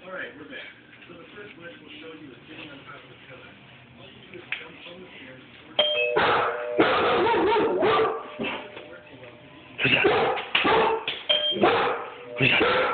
Alright, we're back. So the first glitch we'll show you is sitting on top of the pillar. All you do is jump from the stairs towards the Who's that? Who's that?